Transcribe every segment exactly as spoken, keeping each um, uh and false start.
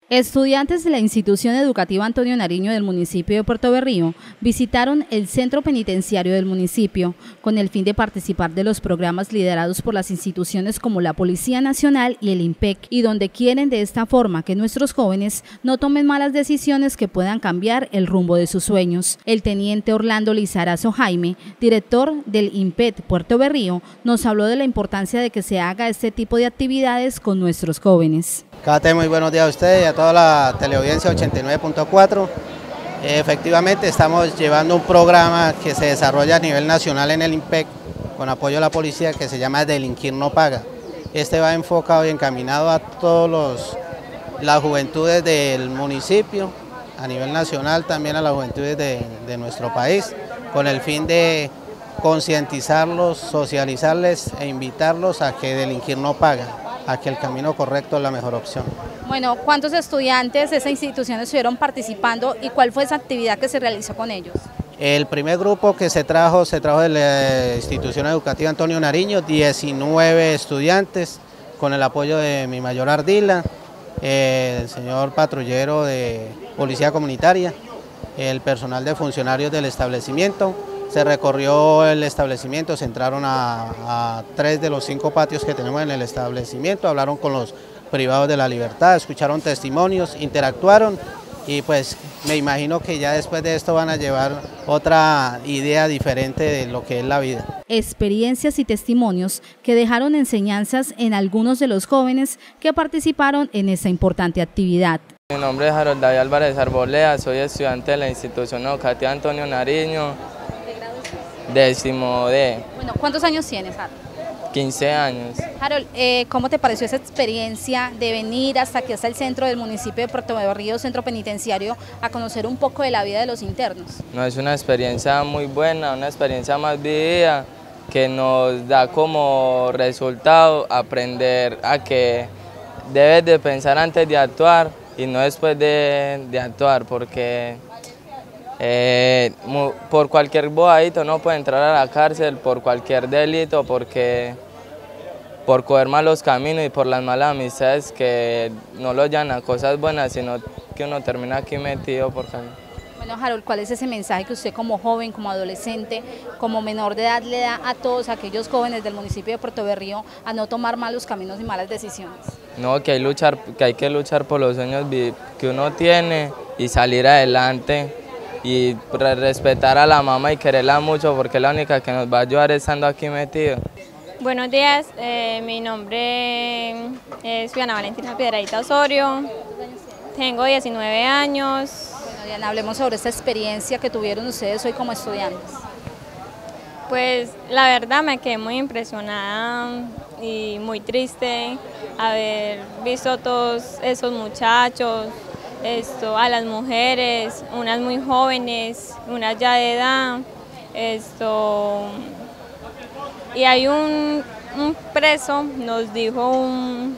Estudiantes de la Institución Educativa Antonio Nariño del municipio de Puerto Berrío visitaron el centro penitenciario del municipio con el fin de participar de los programas liderados por las instituciones como la Policía Nacional y el IMPEC, y donde quieren de esta forma que nuestros jóvenes no tomen malas decisiones que puedan cambiar el rumbo de sus sueños. El teniente Orlando Lizarazo Jaime, director del IMPEC Puerto Berrío, nos habló de la importancia de que se haga este tipo de actividades con nuestros jóvenes. Cate, muy buenos días a ustedes y a toda la teleaudiencia ochenta y nueve punto cuatro. Efectivamente estamos llevando un programa que se desarrolla a nivel nacional en el IMPEC con apoyo de la policía, que se llama Delinquir no paga. Este va enfocado y encaminado a todas las juventudes del municipio, a nivel nacional también a las juventudes de, de nuestro país, con el fin de concientizarlos, socializarles e invitarlos a que delinquir no paga, a que el camino correcto es la mejor opción. Bueno, ¿cuántos estudiantes de esa institución estuvieron participando y cuál fue esa actividad que se realizó con ellos? El primer grupo que se trajo, se trajo de la Institución Educativa Antonio Nariño, diecinueve estudiantes, con el apoyo de mi mayor Ardila, el señor patrullero de Policía Comunitaria, el personal de funcionarios del establecimiento. Se recorrió el establecimiento, se entraron a, a tres de los cinco patios que tenemos en el establecimiento, hablaron con los privados de la libertad, escucharon testimonios, interactuaron y pues me imagino que ya después de esto van a llevar otra idea diferente de lo que es la vida. Experiencias y testimonios que dejaron enseñanzas en algunos de los jóvenes que participaron en esta importante actividad. Mi nombre es Harold David Álvarez Arboleda, soy estudiante de la Institución Educativa Antonio Nariño. Décimo D. Bueno, ¿cuántos años tienes, Harold? quince años. Harold, eh, ¿cómo te pareció esa experiencia de venir hasta aquí, hasta el centro del municipio de Puerto Berrío, centro penitenciario, a conocer un poco de la vida de los internos? No, es una experiencia muy buena, una experiencia más vivida, que nos da como resultado aprender a que debes de pensar antes de actuar y no después de, de actuar, porque Eh, por cualquier bobadito no puede entrar a la cárcel, por cualquier delito, porque por coger malos caminos y por las malas amistades que no lo llevan a cosas buenas, sino que uno termina aquí metido por camino. Bueno, Harold, ¿cuál es ese mensaje que usted como joven, como adolescente, como menor de edad le da a todos aquellos jóvenes del municipio de Puerto Berrío a no tomar malos caminos y malas decisiones? No, que hay, luchar, que hay que luchar por los sueños que uno tiene y salir adelante. Y respetar a la mamá y quererla mucho, porque es la única que nos va a ayudar estando aquí metido. Buenos días, eh, mi nombre es Diana Valentina Piedradita Osorio, tengo diecinueve años. Bueno, Diana, hablemos sobre esta experiencia que tuvieron ustedes hoy como estudiantes. Pues la verdad me quedé muy impresionada y muy triste haber visto a todos esos muchachos, esto, a las mujeres, unas muy jóvenes, unas ya de edad, esto, y hay un, un preso, nos dijo un,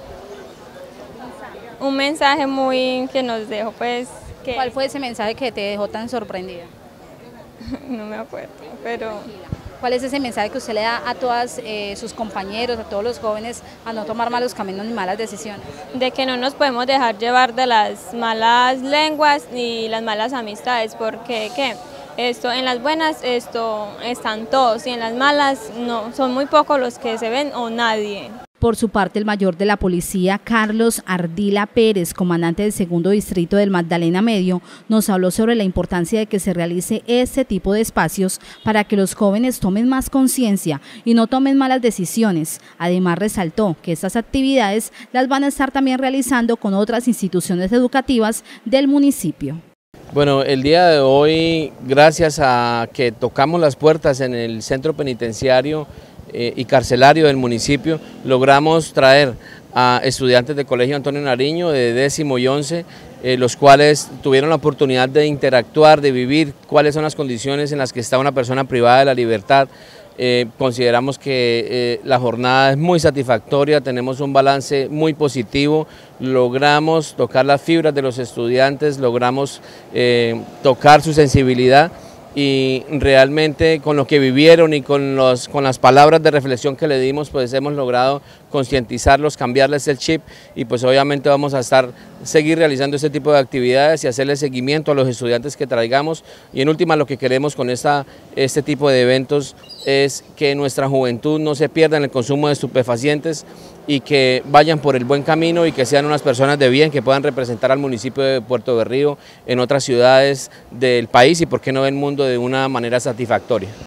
un mensaje muy que nos dejó pues... Que, ¿Cuál fue ese mensaje que te dejó tan sorprendida? No me acuerdo, pero... ¿Cuál es ese mensaje que usted le da a todos eh, sus compañeros, a todos los jóvenes, a no tomar malos caminos ni malas decisiones? De que no nos podemos dejar llevar de las malas lenguas ni las malas amistades, porque ¿qué? Esto, en las buenas esto, están todos y en las malas no, son muy pocos los que se ven o nadie. Por su parte, el mayor de la policía, Carlos Ardila Pérez, comandante del segundo distrito del Magdalena Medio, nos habló sobre la importancia de que se realice este tipo de espacios para que los jóvenes tomen más conciencia y no tomen malas decisiones. Además, resaltó que estas actividades las van a estar también realizando con otras instituciones educativas del municipio. Bueno, el día de hoy, gracias a que tocamos las puertas en el centro penitenciario eh, y carcelario del municipio, logramos traer a estudiantes del Colegio Antonio Nariño de décimo y once, eh, los cuales tuvieron la oportunidad de interactuar, de vivir cuáles son las condiciones en las que está una persona privada de la libertad. Eh, consideramos que eh, la jornada es muy satisfactoria, tenemos un balance muy positivo, logramos tocar las fibras de los estudiantes, logramos eh, tocar su sensibilidad y realmente con lo que vivieron y con, los, con las palabras de reflexión que le dimos, pues hemos logrado concientizarlos, cambiarles el chip y pues obviamente vamos a estar, seguir realizando este tipo de actividades y hacerle seguimiento a los estudiantes que traigamos y en última lo que queremos con esta, este tipo de eventos es que nuestra juventud no se pierda en el consumo de estupefacientes y que vayan por el buen camino y que sean unas personas de bien que puedan representar al municipio de Puerto Berrío en otras ciudades del país y por qué no del mundo de una manera satisfactoria.